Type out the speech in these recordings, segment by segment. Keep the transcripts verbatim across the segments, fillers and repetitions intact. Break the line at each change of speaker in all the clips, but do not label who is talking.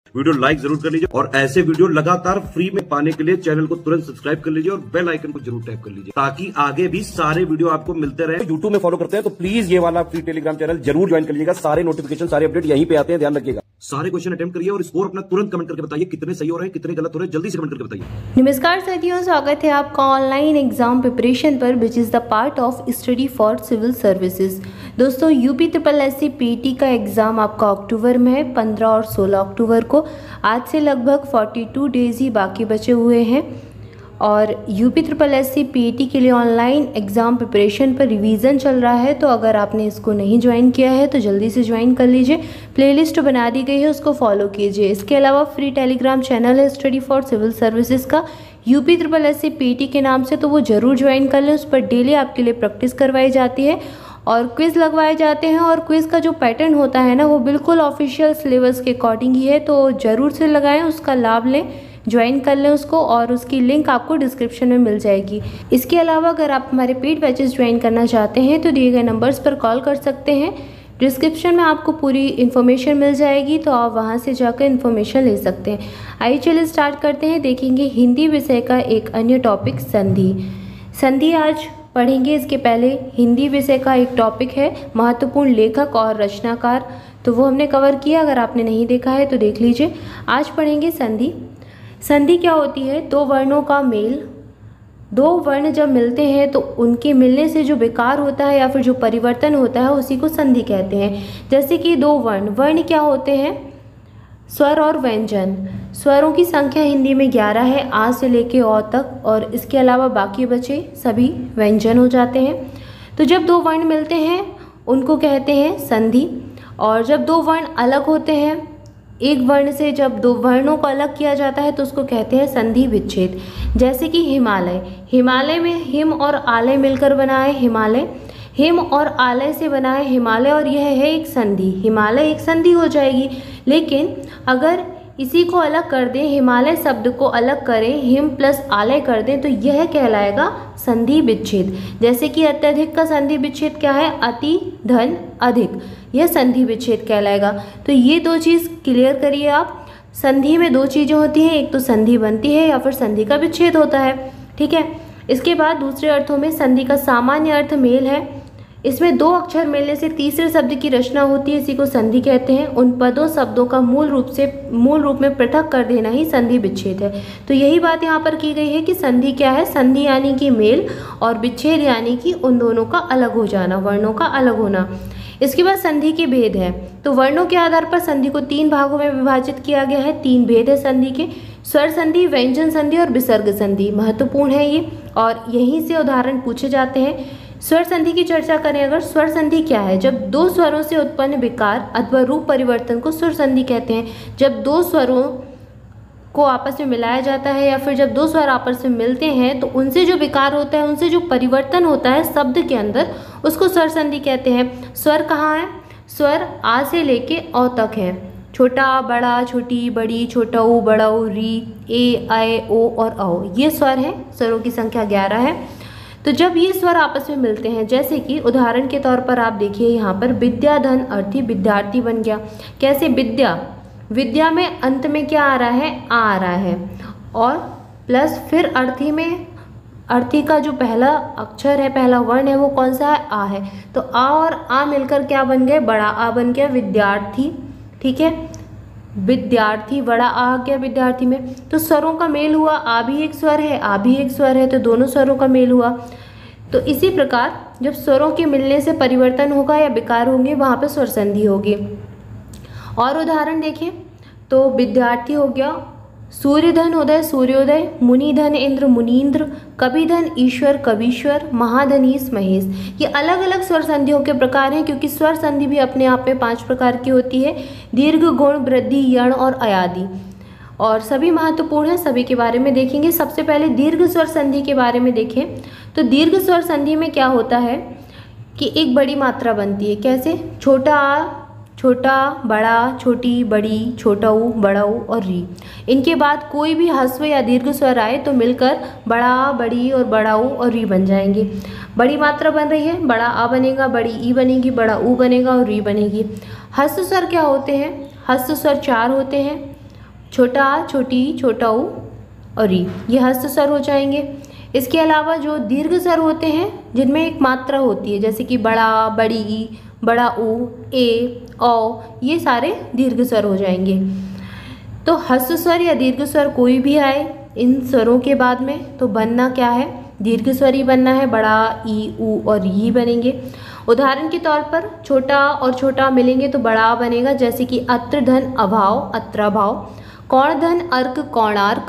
Video like जरूर कर लीजिए और ऐसे वीडियो लगातार फ्री में पाने के लिए चैनल को तुरंत सब्सक्राइब कर लीजिए और बेल आइकन को जरूर टैप कर लीजिए ताकि आगे भी सारे वीडियो आपको मिलते रहे। यूट्यूब में फॉलो करते हैं तो प्लीज ये वाला फ्री टेलीग्राम चैनल जरूर ज्वाइन कर लीजिएगा। सारे नोटिफिकेशन सारे अपडेट यहीं पे आते हैं, ध्यान रखिएगा। सारे क्वेश्चन अटेम्प्ट करिए और स्कोर अपना तुरंत कमेंट करके बताइए कितने सही हो रहे हैं कितने गलत हो रहे हैं, जल्दी से कमेंट करके बताइए।
नमस्कार साथियों, स्वागत है आपका ऑनलाइन एग्जाम प्रिपरेशन पर which is the part of study for civil services. दोस्तों UP triple S C PT का एग्ज़ाम आपका अक्टूबर में है, पंद्रह और सोलह अक्टूबर को। आज से लगभग बयालीस डेज ही बाकी बचे हुए हैं और UP triple S C PT के लिए ऑनलाइन एग्ज़ाम प्रिपरेशन पर रिवीजन चल रहा है। तो अगर आपने इसको नहीं ज्वाइन किया है तो जल्दी से ज्वाइन कर लीजिए। प्लेलिस्ट बना दी गई है, उसको फॉलो कीजिए। इसके अलावा फ्री टेलीग्राम चैनल है स्टडी फॉर सिविल सर्विसेज का UP triple S C PT के नाम से, तो वो ज़रूर ज्वाइन कर लें। उस पर डेली आपके लिए प्रैक्टिस करवाई जाती है और क्विज़ लगवाए जाते हैं और क्विज़ का जो पैटर्न होता है ना वो बिल्कुल ऑफिशियल सिलेबस के अकॉर्डिंग ही है, तो ज़रूर से लगाएं, उसका लाभ लें, ज्वाइन कर लें उसको और उसकी लिंक आपको डिस्क्रिप्शन में मिल जाएगी। इसके अलावा अगर आप हमारे पेड बैचेस ज्वाइन करना चाहते हैं तो दिए गए नंबर्स पर कॉल कर सकते हैं। डिस्क्रिप्शन में आपको पूरी इन्फॉर्मेशन मिल जाएगी, तो आप वहां से जाकर इन्फॉर्मेशन ले सकते हैं। आइए चलिए स्टार्ट करते हैं। देखेंगे हिंदी विषय का एक अन्य टॉपिक संधि। संधि आज पढ़ेंगे। इसके पहले हिंदी विषय का एक टॉपिक है महत्वपूर्ण लेखक और रचनाकार, तो वो हमने कवर किया। अगर आपने नहीं देखा है तो देख लीजिए। आज पढ़ेंगे संधि। संधि क्या होती है? दो वर्णों का मेल। दो वर्ण जब मिलते हैं तो उनके मिलने से जो विकार होता है या फिर जो परिवर्तन होता है उसी को संधि कहते हैं। जैसे कि दो वर्ण वर्ण क्या होते हैं? स्वर और व्यंजन। स्वरों की संख्या हिंदी में ग्यारह है, आ से लेके औ तक, और इसके अलावा बाकी बचे सभी व्यंजन हो जाते हैं। तो जब दो वर्ण मिलते हैं उनको कहते हैं संधि। और जब दो वर्ण अलग होते हैं, एक वर्ण से जब दो वर्णों को अलग किया जाता है तो उसको कहते हैं संधि विच्छेद। जैसे कि हिमालय। हिमालय में हिम और आलय मिलकर बना है हिमालय। हिम और आलय से बना है हिमालय और यह है एक संधि। हिमालय एक संधि हो जाएगी। लेकिन अगर इसी को अलग कर दें, हिमालय शब्द को अलग करें, हिम प्लस आलय कर दें, तो यह कहलाएगा संधि विच्छेद। जैसे कि अत्यधिक का संधि विच्छेद क्या है? अति धन अधिक, यह संधि विच्छेद कहलाएगा। तो ये दो चीज़ क्लियर करिए आप। संधि में दो चीज़ें होती हैं, एक तो संधि बनती है या फिर संधि का विच्छेद होता है, ठीक है। इसके बाद दूसरे अर्थों में संधि का सामान्य अर्थ मेल है। इसमें दो अक्षर मिलने से तीसरे शब्द की रचना होती है, इसी को संधि कहते हैं। उन पदों शब्दों का मूल रूप से मूल रूप में पृथक कर देना ही संधि विच्छेद है। तो यही बात यहाँ पर की गई है कि संधि क्या है? संधि यानी कि मेल और विच्छेद यानी कि उन दोनों का अलग हो जाना, वर्णों का अलग होना। इसके बाद संधि के भेद है। तो वर्णों के आधार पर संधि को तीन भागों में विभाजित किया गया है। तीन भेद है संधि के: स्वर संधि, व्यंजन संधि और विसर्ग संधि। महत्वपूर्ण है ये और यहीं से उदाहरण पूछे जाते हैं। स्वर संधि की चर्चा करें अगर, स्वर संधि क्या है? जब दो स्वरों से उत्पन्न विकार अथवा रूप परिवर्तन को स्वर संधि कहते हैं। जब दो स्वरों को आपस में मिलाया जाता है या फिर जब दो स्वर आपस में मिलते हैं तो उनसे जो विकार होता है, उनसे जो परिवर्तन होता है शब्द के अंदर, उसको स्वर संधि कहते हैं। स्वर कहाँ है? स्वर आ से लेके औ तक है। छोटा बड़ा, छोटी बड़ी, छोटा ऊ बड़ा ऊ, री, ए, आए, ओ और औ, ये स्वर है। स्वरों की संख्या ग्यारह है। तो जब ये स्वर आपस में मिलते हैं, जैसे कि उदाहरण के तौर पर आप देखिए यहाँ पर विद्या धन अर्थी विद्यार्थी बन गया। कैसे? विद्या, विद्या में अंत में क्या आ रहा है? आ आ रहा है और प्लस फिर अर्थी में, अर्थी का जो पहला अक्षर है, पहला वर्ण है, वो कौन सा है? आ है। तो आ और आ मिलकर क्या बन गए? बड़ा आ बन गया विद्यार्थी, ठीक है। विद्यार्थी, बड़ा आ गया विद्यार्थी में। तो स्वरों का मेल हुआ। आ भी एक स्वर है, आ भी एक स्वर है, तो दोनों स्वरों का मेल हुआ। तो इसी प्रकार जब स्वरों के मिलने से परिवर्तन होगा या विकार होंगे, वहाँ पे स्वर संधि होगी। और उदाहरण देखें तो विद्यार्थी हो गया, सूर्यधन उदय सूर्योदय, मुनिधन इंद्र मुनीन्द्र, कविधन ईश्वर कवीश्वर, महाधनीश महेश। ये अलग अलग स्वर संधियों के प्रकार हैं, क्योंकि स्वर संधि भी अपने आप में पांच प्रकार की होती है: दीर्घ, गुण, वृद्धि, यण और अयादि। और सभी महत्वपूर्ण है, सभी के बारे में देखेंगे। सबसे पहले दीर्घ स्वर संधि के बारे में देखें तो दीर्घ स्वर संधि में क्या होता है कि एक बड़ी मात्रा बनती है। कैसे? छोटा आ, छोटा, बड़ा, छोटी, बड़ी, छोटा ऊ, बड़ा ऊ और री। इनके बाद कोई भी ह्रस्व या दीर्घ स्वर आए तो मिलकर बड़ा, बड़ी और बड़ा ऊ और री बन जाएंगे। बड़ी मात्रा बन रही है, बड़ा आ बनेगा, बड़ी ई बनेगी, बड़ा ऊ बनेगा और री बनेगी। ह्रस्व स्वर क्या होते हैं? ह्रस्व स्वर चार होते हैं। छोटा आ, छोटी ई, छोटा ऊ और ई, ये हस्त स्वर हो जाएंगे। इसके अलावा जो दीर्घ स्वर होते हैं जिनमें एक मात्रा होती है, जैसे कि बड़ा, बड़ी ई, बड़ा ऊ, ए, औ, ये सारे दीर्घ स्वर हो जाएंगे। तो हस्त स्वर या दीर्घ स्वर कोई भी आए इन स्वरों के बाद में तो बनना क्या है, दीर्घ स्वर ही बनना है। बड़ा, ई, ऊ और ई बनेंगे। उदाहरण के तौर पर छोटा और छोटा मिलेंगे तो बड़ा बनेगा, जैसे कि अत्र धन अभाव, अत्राभाव, कौण धन अर्क, कौणार्क।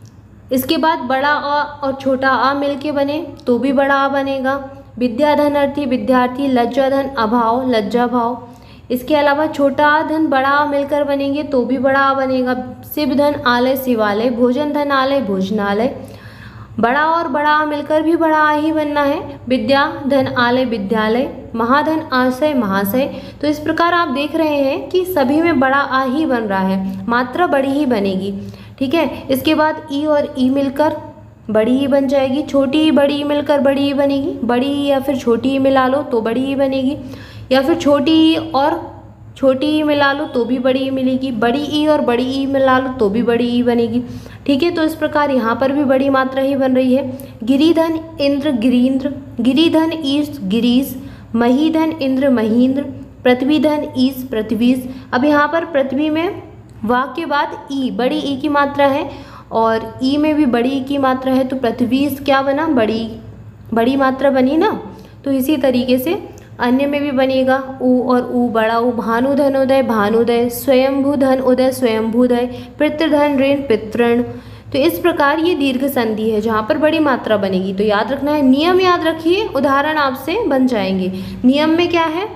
इसके बाद बड़ा आ और छोटा आ मिलके बने तो भी बड़ा आ बनेगा। विद्या धन अर्थी, विद्यार्थी, लज्जा धन अभाव, लज्जा भाव। इसके अलावा छोटा आ धन बड़ा आ मिलकर बनेंगे तो भी बड़ा आ बनेगा। शिव धन आलय, शिवालय, भोजन धन आलय, भोजनालय। बड़ा और बड़ा आ मिलकर भी बड़ा आ ही बनना है। विद्या धन आलय, विद्यालय, महाधन आशय, महाशय। तो इस प्रकार आप देख रहे हैं कि सभी में बड़ा आ ही बन रहा है, मात्रा बड़ी ही बनेगी। ठीक है। इसके बाद ई और ई मिलकर बड़ी ई बन जाएगी। छोटी ई बड़ी ई मिलकर बड़ी ई बनेगी। बड़ी ई या फिर छोटी ई मिला लो तो बड़ी ई बनेगी, या फिर छोटी ई और छोटी ई मिला लो तो भी बड़ी ई मिलेगी। बड़ी ई और बड़ी ई मिला लो तो भी बड़ी ई बनेगी। ठीक है। तो इस प्रकार यहाँ पर भी बड़ी मात्रा ही बन रही है। गिरिधन इंद्र, गिरीन्द्र, गिरिधन ईश, गिरीश, महीधन इंद्र, महीन्द्र, पृथ्वीधन ईश, पृथ्वीश। अब यहाँ पर पृथ्वी में वाक के बाद ई, बड़ी ई की मात्रा है और ई में भी बड़ी ई की मात्रा है, तो पृथ्वीश क्या बना, बड़ी बड़ी मात्रा बनी ना। तो इसी तरीके से अन्य में भी बनेगा ऊ और ऊ, बड़ा ऊ। भानु धन उदय, भानुदय, स्वयंभू धन उदय, स्वयंभूदय, पितृधन ऋण, पितृण। तो इस प्रकार ये दीर्घ संधि है जहाँ पर बड़ी मात्रा बनेगी। तो याद रखना है, नियम याद रखिए, उदाहरण आपसे बन जाएंगे। नियम में क्या है,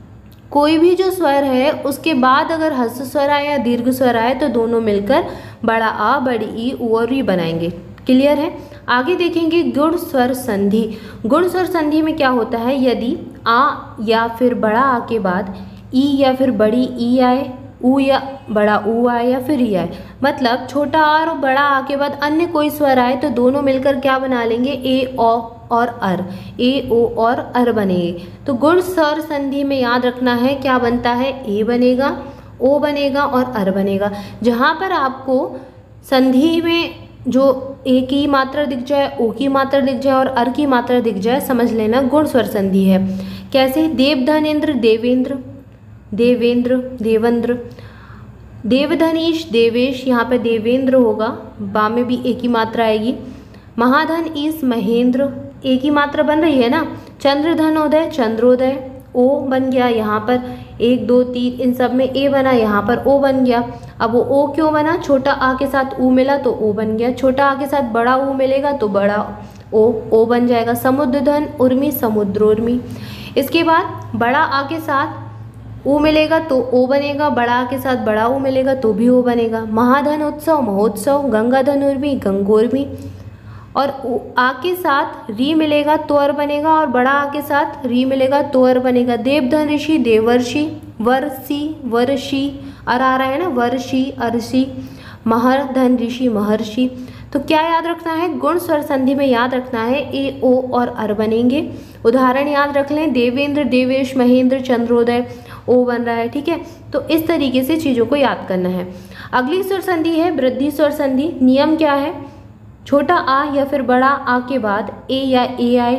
कोई भी जो स्वर है उसके बाद अगर हस्त स्वर आए या दीर्घ स्वर आए तो दोनों मिलकर बड़ा आ, बड़ी ई, ऊ और ई बनाएंगे। क्लियर है। आगे देखेंगे गुण स्वर संधि। गुण स्वर संधि में क्या होता है, यदि आ या फिर बड़ा आ के बाद ई या फिर बड़ी ई आए, ऊ या बड़ा ऊ आए या फिर ई आए, मतलब छोटा आ और बड़ा आ के बाद अन्य कोई स्वर आए तो दोनों मिलकर क्या बना लेंगे, ए, ओ और अर, ए, ओ और अर बनेंगे। तो गुण स्वर संधि में याद रखना है क्या बनता है, ए बनेगा, ओ बनेगा और अर बनेगा। जहाँ पर आपको संधि में जो ए की मात्रा दिख जाए, ओ की मात्रा दिख जाए और अर की मात्रा दिख जाए, समझ लेना गुण स्वर संधि है। कैसे, देवधन इंद्र, देवेंद्र, देवेंद्र, देवेंद्र, देवधनीश, देवेश, यहाँ पे देवेंद्र होगा, बा में भी एक ही मात्रा आएगी। महाधन ईश, महेंद्र, एक ही मात्रा बन रही है ना। चंद्रधनोदय, चंद्रोदय, ओ बन गया, यहाँ पर एक दो तीन इन सब में ए बना, यहाँ पर ओ बन गया। अब वो ओ क्यों बना, छोटा आ के साथ ऊ मिला तो ओ बन गया, छोटा आ के साथ बड़ा ऊ मिलेगा तो बड़ा ओ ओ बन जाएगा। समुद्रधन उर्मी, समुद्रोर्मी। इसके बाद बड़ा आ के साथ ऊ मिलेगा तो ओ बनेगा, बड़ा आ के साथ बड़ा ऊ मिलेगा तो भी ओ बनेगा। महाधन उत्सव, महोत्सव, गंगाधन उर्मी, गंगोर्मी। और आ के साथ री मिलेगा तो अर बनेगा और बड़ा आ के साथ री मिलेगा तो अर बनेगा। देवधन ऋषि, देवर्षि, वर्षि, वर्षि, अर आ रहा है ना, वर्षि, अर्षि। महर धन ऋषि, महर्षि। तो क्या याद रखना है, गुण स्वर संधि में याद रखना है ए, ओ और अर बनेंगे। उदाहरण याद रख लें, देवेंद्र, देवेश, महेंद्र, चंद्रोदय, ओ बन रहा है। ठीक है। तो इस तरीके से चीज़ों को याद करना है। अगली स्वर संधि है वृद्धि स्वर संधि। नियम क्या है, छोटा आ या फिर बड़ा आ के बाद ए या ए आए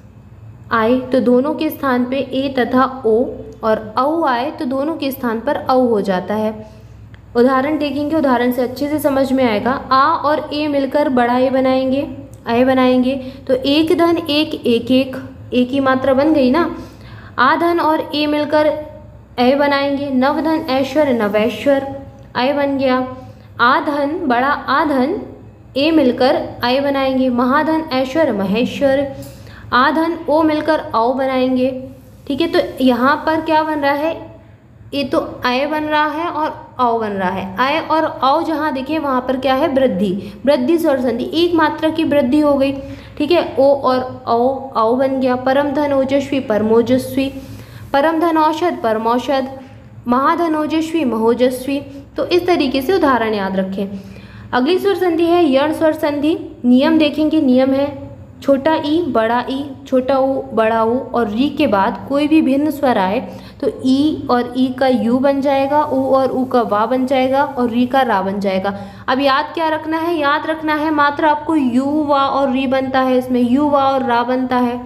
आए तो दोनों के स्थान पे ए तथा ओ, और औ आए तो दोनों के स्थान पर औ हो जाता है। उदाहरण देखेंगे, उदाहरण से अच्छे से समझ में आएगा। आ और ए मिलकर बड़ा ए बनाएंगे, आए बनाएंगे तो एक धन एक, एक एक, एक ही मात्रा बन गई ना। आ धन और ए मिलकर ए बनाएंगे, नव धन ऐश्वर्य, नवैश्वर, आय बन गया। आ धन, बड़ा आ धन ए मिलकर आय बनाएंगे, महाधन ऐश्वर्य, महेश्वर। आ धन ओ मिलकर औ बनाएंगे। ठीक है। तो यहाँ पर क्या बन रहा है, ये तो आय बन रहा है और औ बन रहा है। आय और औ जहाँ देखें वहाँ पर क्या है, वृद्धि, वृद्धि स्वर संधि, एक मात्रा की वृद्धि हो गई। ठीक है। ओ और औ, औ बन गया। परम धन ओजस्वी, परमोजस्वी, परम धन औषध, परमौषध, महाधन ओजस्वी, महोजस्वी। तो इस तरीके से उदाहरण याद रखें। अगली स्वर संधि है यण स्वर संधि। नियम देखेंगे, नियम है छोटा ई बड़ा ई, छोटा ऊ बड़ा ऊ और री के बाद कोई भी भिन्न स्वर आए तो ई और ई का यू बन जाएगा, ऊ और ऊ का वा बन जाएगा और री का रा बन जाएगा। अब याद क्या रखना है, याद रखना है मात्र आपको यू वा और री बनता है, इसमें यू वा और रा बनता है।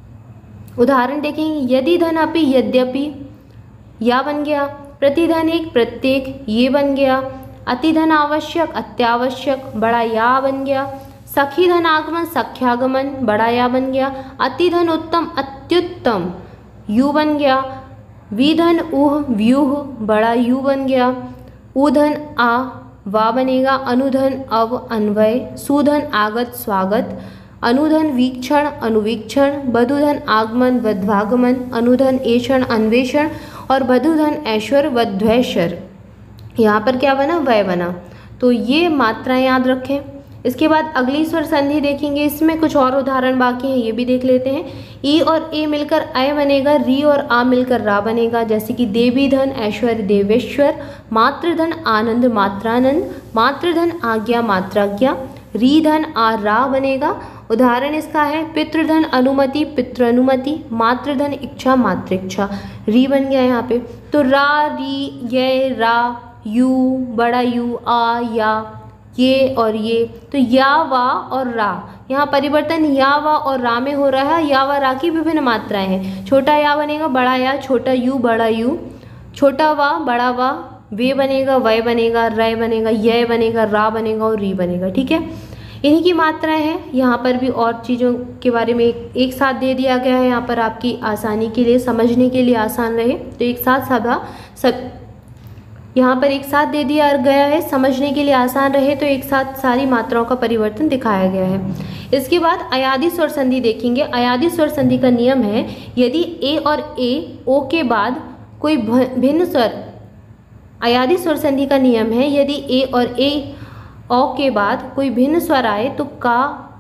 उदाहरण देखेंगे, यदि धन अपि यद्यपि या बन गया, प्रतिधन एक प्रत्येक ये बन गया, अतिधन आवश्यक अत्यावश्यक बड़ा या बन गया, सखी धन आगमन सख्यागमन बड़ा या बन गया, अतिधन उत्तम अत्युत्तम यू बन गया, विधन उह व्यूह बड़ा यू बन गया, उधन आ वा बनेगा, अनुधन अव अन्वय, सुधन आगत स्वागत, अनुधन वीक्षण अनुवीक्षण, बधुधन आगमन वध्वागमन, अनुधन ऐषण अन्वेषण और बधुधन ऐश्वर वध्वैश्वर। यहाँ पर क्या बना, वय बना। तो ये मात्राएं याद रखें। इसके बाद अगली स्वर संधि देखेंगे, इसमें कुछ और उदाहरण बाकी हैं, ये भी देख लेते हैं। ई और ए मिलकर अय बनेगा, री और आ मिलकर रा बनेगा, जैसे कि देवी धन ऐश्वर्य देवेश्वर, मातृधन आनंद मात्रानंद, मातृधन आज्ञा मात्राज्ञा, री धन आ रा बनेगा। उदाहरण इसका है, पितृधन अनुमति पितृअनुमति, मातृधन इच्छा मातृइच्छा, री बन गया यहाँ पे। तो रा री ये रा यू बड़ा यू आ या ये और ये, तो या वा और रा, यहाँ परिवर्तन या वा और रा में हो रहा है। या वा रा की विभिन्न मात्राएं हैं। छोटा या बनेगा बड़ा या, छोटा यू बड़ा यू, छोटा वा बड़ा वा, वे बनेगा वय बनेगा, रय बनेगा, यय बनेगा, रा बनेगा और री बनेगा। ठीक है, इन्हीं की मात्राएं हैं। यहाँ पर भी और चीज़ों के बारे में एक, एक साथ दे दिया गया है, यहाँ पर आपकी आसानी के लिए, समझने के लिए आसान रहे तो एक साथ सभा सब यहाँ पर एक साथ दे दिया गया है, समझने के लिए आसान रहे तो एक साथ सारी मात्राओं का परिवर्तन दिखाया गया है। इसके बाद अयादी स्वर संधि देखेंगे। अयादी स्वर संधि का नियम है, यदि ए और ए ओ के बाद कोई भिन्न स्वर, अयादी स्वर संधि का नियम है, यदि ए और ए ओ के बाद कोई भिन्न स्वर आए तो का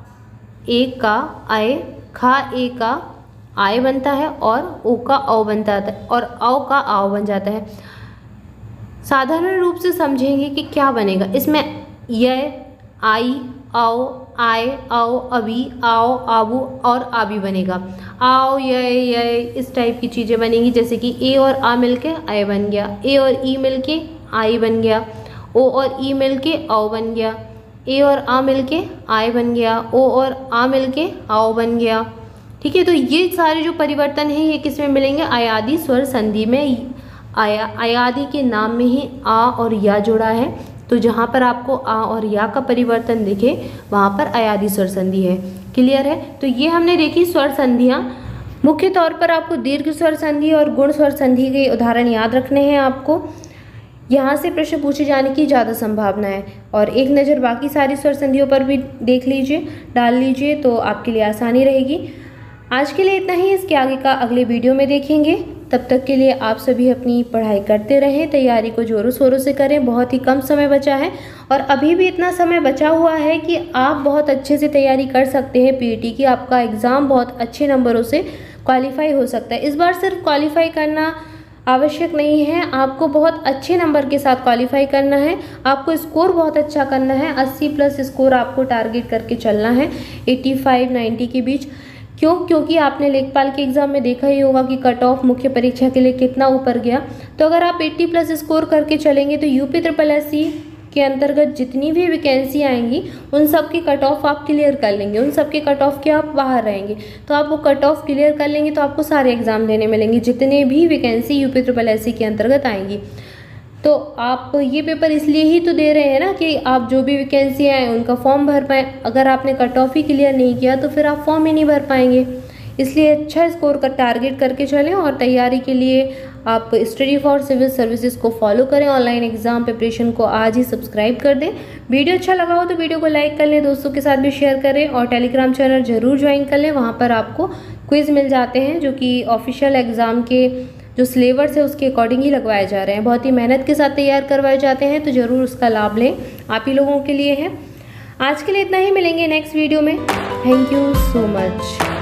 ए का आए, खा ए का आय बनता है और ओ का औ बनता है और औ का आओ बन जाता है। साधारण रूप से समझेंगे कि क्या बनेगा इसमें, य आई आओ आए आओ अभी आओ आबू और आबी बनेगा। आओ ये ये इस टाइप की चीज़ें बनेंगी, जैसे कि ए और आ मिलके आय बन गया, ए और ई मिलके आई बन गया, ओ और ई मिलके औ बन गया, ए और आ मिलके आय बन गया, ओ और आ मिलके आओ बन गया। ठीक है, तो ये सारे जो परिवर्तन हैं ये किस में मिलेंगे, अयादी स्वर संधि में। आया अयादी के नाम में ही आ और या जुड़ा है, तो जहाँ पर आपको आ और या का परिवर्तन दिखे वहाँ पर अयादी स्वर संधि है। क्लियर है, तो ये हमने देखी स्वर संधियाँ। मुख्य तौर पर आपको दीर्घ स्वर संधि और गुण स्वर संधि के उदाहरण याद रखने हैं। आपको यहाँ से प्रश्न पूछे जाने की ज़्यादा संभावना है, और एक नज़र बाकी सारी स्वर संधियों पर भी देख लीजिए, डाल लीजिए, तो आपके लिए आसानी रहेगी। आज के लिए इतना ही, इसके आगे का अगले वीडियो में देखेंगे। तब तक के लिए आप सभी अपनी पढ़ाई करते रहें, तैयारी को जोरों शोरों से करें। बहुत ही कम समय बचा है और अभी भी इतना समय बचा हुआ है कि आप बहुत अच्छे से तैयारी कर सकते हैं पीईटी की। आपका एग्ज़ाम बहुत अच्छे नंबरों से क्वालिफाई हो सकता है। इस बार सिर्फ क्वालिफाई करना आवश्यक नहीं है, आपको बहुत अच्छे नंबर के साथ क्वालिफाई करना है। आपको स्कोर बहुत अच्छा करना है, अस्सी प्लस स्कोर आपको टारगेट करके चलना है, पचासी नब्बे के बीच। क्यों? क्योंकि आपने लेखपाल के एग्ज़ाम में देखा ही होगा कि कट ऑफ मुख्य परीक्षा के लिए कितना ऊपर गया। तो अगर आप अस्सी प्लस स्कोर करके चलेंगे तो यूपी ट्रिपल एस सी के अंतर्गत जितनी भी वैकेंसी आएंगी उन सब की कट ऑफ आप क्लियर कर लेंगे, उन सब के कट ऑफ के आप बाहर रहेंगे। तो आप वो कट ऑफ क्लियर कर लेंगे तो आपको सारे एग्जाम देने मिलेंगे जितने भी vacancy UP triple S C के अंतर्गत आएंगी। तो आप ये पेपर इसलिए ही तो दे रहे हैं ना कि आप जो भी वैकेंसी आए उनका फॉर्म भर पाएँ। अगर आपने कट ऑफ ही क्लियर नहीं किया तो फिर आप फॉर्म ही नहीं भर पाएंगे। इसलिए अच्छा स्कोर का टारगेट करके चलें और तैयारी के लिए आप स्टडी फॉर सिविल सर्विसेज को फॉलो करें। ऑनलाइन एग्जाम प्रिपरेशन को आज ही सब्सक्राइब कर दें। वीडियो अच्छा लगा हो तो वीडियो को लाइक कर लें, दोस्तों के साथ भी शेयर करें और टेलीग्राम चैनल जरूर ज्वाइन कर लें। वहाँ पर आपको क्विज़ मिल जाते हैं जो कि ऑफिशियल एग्ज़ाम के जो सिलेबस है उसके अकॉर्डिंग ही लगवाए जा रहे हैं, बहुत ही मेहनत के साथ तैयार करवाए जाते हैं। तो ज़रूर उसका लाभ लें, आप ही लोगों के लिए है। आज के लिए इतना ही, मिलेंगे नेक्स्ट वीडियो में। Thank you so much.